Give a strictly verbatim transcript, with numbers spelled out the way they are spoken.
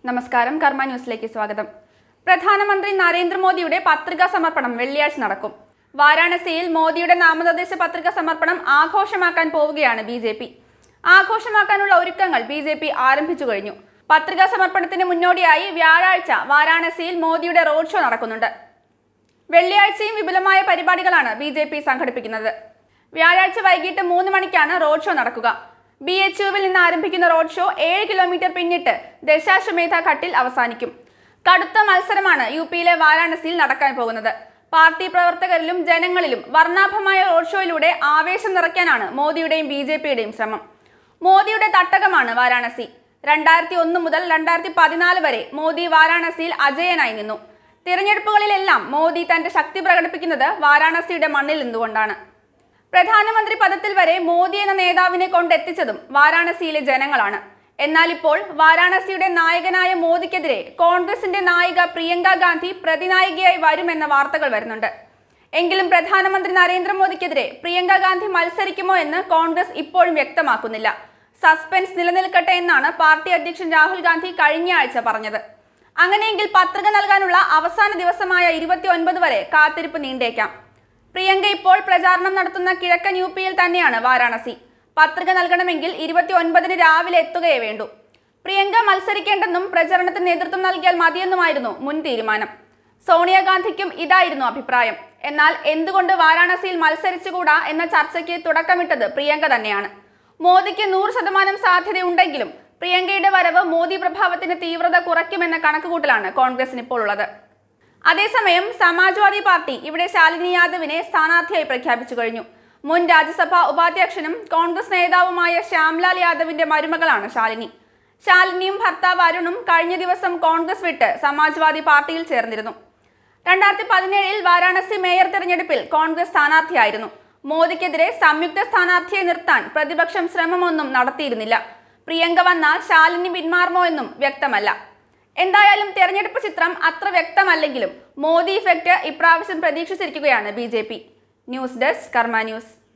നമസ്കാരം കർമ്മ ന്യൂസിലേക്ക് സ്വാഗതം. പ്രധാനമന്ത്രി നരേന്ദ്രമോദിയുടെ പത്രികാ സമർപ്പണം വെള്ളിയാഴ്ച നടക്കും. വാരാണസിയിൽ മോദിയുടെ നാമനിർദ്ദേശ പത്രിക സമർപ്പണം ആഘോഷമാക്കാൻ പോവുകയാണ് ബി ജെ പി. ആഘോഷമാക്കാനുള്ള ഒരുക്കങ്ങൾ ബി ജെ പി ആരംഭിച്ചു കഴിഞ്ഞു. പത്രികാ സമർപ്പണത്തിന് മുന്നോടിയായി വ്യാഴാഴ്ച വാരാണസിയിൽ മോദിയുടെ റോഡ് ഷോ നടക്കുന്നുണ്ട്. വെള്ളിയാഴ്ചയും വിപുലമായ പരിപാടികളാണ് ബി ജെ പി സംഘടിപ്പിക്കുന്നത്. വ്യാഴാഴ്ച വൈകിട്ട് മൂന്ന് മണിക്കാണ് റോഡ് ഷോ നടക്കുക. ബി എച്ച് യുവിൽ നിന്ന് ആരംഭിക്കുന്ന റോഡ് ഷോ ഏഴ് കിലോമീറ്റർ പിന്നിട്ട് ദശാശ്വമേധ ഘട്ടിൽ അവസാനിക്കും. കടുത്ത മത്സരമാണ് യു പിയിലെ വാരാണസിയിൽ നടക്കാൻ പോകുന്നത്. പാർട്ടി പ്രവർത്തകരിലും ജനങ്ങളിലും വർണ്ണാഭമായ റോഡ് ഷോയിലൂടെ ആവേശം നിറയ്ക്കാനാണ് മോദിയുടെയും ബി ജെ പിയുടെയും ശ്രമം. മോദിയുടെ തട്ടകമാണ് വാരാണസി. രണ്ടായിരത്തി ഒന്ന് മുതൽ രണ്ടായിരത്തി പതിനാല് വരെ മോദി വാരാണസിയിൽ അജയനായി നിന്നു. തിരഞ്ഞെടുപ്പുകളിലെല്ലാം മോദി തന്റെ ശക്തി പ്രകടിപ്പിക്കുന്നത് വാരാണസിയുടെ മണ്ണിൽ നിന്നുകൊണ്ടാണ്. പ്രധാനമന്ത്രി പദത്തിൽ വരെ മോദി എന്ന നേതാവിനെ കൊണ്ടെത്തിച്ചതും വാരാണസിയിലെ ജനങ്ങളാണ്. എന്നാൽ ഇപ്പോൾ വാരാണസിയുടെ നായകനായ മോദിക്കെതിരെ കോൺഗ്രസിന്റെ നായിക പ്രിയങ്ക ഗാന്ധി പ്രതിനായികയായി വരുമെന്ന വാർത്തകൾ വരുന്നുണ്ട്. എങ്കിലും പ്രധാനമന്ത്രി നരേന്ദ്രമോദിക്കെതിരെ പ്രിയങ്ക ഗാന്ധി മത്സരിക്കുമോ എന്ന് കോൺഗ്രസ് ഇപ്പോഴും വ്യക്തമാക്കുന്നില്ല. സസ്പെൻസ് നിലനിൽക്കട്ടെ എന്നാണ് പാർട്ടി അധ്യക്ഷൻ രാഹുൽ ഗാന്ധി കഴിഞ്ഞ ആഴ്ച പറഞ്ഞത്. അങ്ങനെയെങ്കിൽ പത്രിക നൽകാനുള്ള അവസാന ദിവസമായ ഇരുപത്തി ഒൻപത് വരെ കാത്തിരിപ്പ് നീണ്ടേക്കാം. പ്രിയങ്ക ഇപ്പോൾ പ്രചാരണം നടത്തുന്ന കിഴക്കൻ യു പിയിൽ തന്നെയാണ് വാരാണസി. പത്രിക നൽകണമെങ്കിൽ ഇരുപത്തി ഒൻപതിന് രാവിലെ എത്തുകയേ വേണ്ടൂ. പ്രിയങ്ക മത്സരിക്കേണ്ടെന്നും പ്രചരണത്തിന് നേതൃത്വം നൽകിയാൽ മതിയെന്നുമായിരുന്നു മുൻ തീരുമാനം. സോണിയാഗാന്ധിക്കും ഇതായിരുന്നു അഭിപ്രായം. എന്നാൽ എന്തുകൊണ്ട് വാരാണസിയിൽ മത്സരിച്ചുകൂടാ എന്ന ചർച്ചയ്ക്ക് തുടക്കമിട്ടത് പ്രിയങ്ക തന്നെയാണ്. മോദിക്ക് നൂറ് ശതമാനം സാധ്യതയുണ്ടെങ്കിലും പ്രിയങ്കയുടെ വരവ് മോദി പ്രഭാവത്തിന് തീവ്രത കുറയ്ക്കുമെന്ന കണക്കുകൂട്ടലാണ് കോൺഗ്രസിന് ഇപ്പോൾ ഉള്ളത്. അതേസമയം സമാജ്വാദി പാർട്ടി ഇവിടെ ശാലിനി യാദവിനെ സ്ഥാനാർത്ഥിയായി പ്രഖ്യാപിച്ചു കഴിഞ്ഞു. മുൻ രാജ്യസഭാ ഉപാധ്യക്ഷനും കോൺഗ്രസ് നേതാവുമായ ശ്യാംലാൽ യാദവിന്റെ മരുമകളാണ് ശാലിനി. ശാലിനിയും ഭർത്താവ് അരുണും കഴിഞ്ഞ ദിവസം കോൺഗ്രസ് വിട്ട് സമാജ്വാദി പാർട്ടിയിൽ ചേർന്നിരുന്നു. രണ്ടായിരത്തി പതിനേഴിൽ വാരാണസി മേയർ തെരഞ്ഞെടുപ്പിൽ കോൺഗ്രസ് സ്ഥാനാർത്ഥിയായിരുന്നു. മോദിക്കെതിരെ സംയുക്ത സ്ഥാനാർത്ഥിയെ നിർത്താൻ പ്രതിപക്ഷം ശ്രമമൊന്നും നടത്തിയിരുന്നില്ല. പ്രിയങ്ക വന്നാൽ ശാലിനി പിന്മാറുമോ എന്നും വ്യക്തമല്ല. എന്തായാലും തെരഞ്ഞെടുപ്പ് ചിത്രം അത്ര വ്യക്തമല്ലെങ്കിലും മോദി ഇഫക്റ്റ് ഇപ്രാവശ്യം പ്രതീക്ഷിച്ചിരിക്കുകയാണ് B J P. News desk Karma news.